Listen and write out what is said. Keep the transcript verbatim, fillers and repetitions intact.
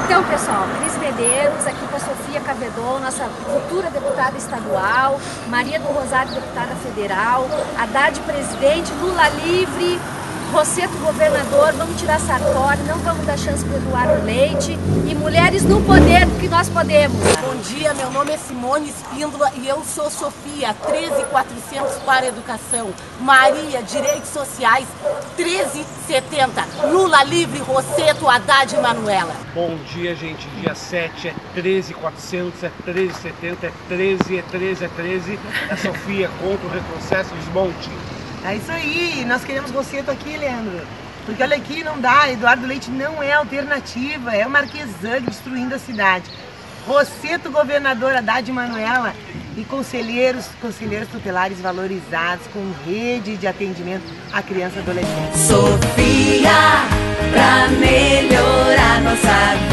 Então, pessoal, Cris Medeiros, aqui com a Sofia Cavedon, nossa futura deputada estadual, Maria do Rosário, deputada federal, Haddad presidente, Lula livre, Rosseto governador, vamos tirar Sartori, não vamos dar chance para o Eduardo Leite e mulheres no poder, porque nós podemos. Bom dia, meu nome é Simone Espíndola e eu sou Sofia, treze mil e quatrocentos para Educação, Maria, Direitos Sociais, treze setenta, Lula livre, Rosseto, Haddad e Manuela. Bom dia, gente, dia sete é treze mil e quatrocentos, é treze setenta, é treze, é treze, é treze, a Sofia contra o retrocesso, desmonte. É isso aí, nós queremos Rosseto aqui, Leandro. Porque olha aqui, não dá, Eduardo Leite não é alternativa, é o Marquês Zang destruindo a cidade. Rosseto, governador, Haddad e Manuela e conselheiros, conselheiros tutelares valorizados com rede de atendimento à criança e adolescente. Sofia, pra melhorar nossa vida.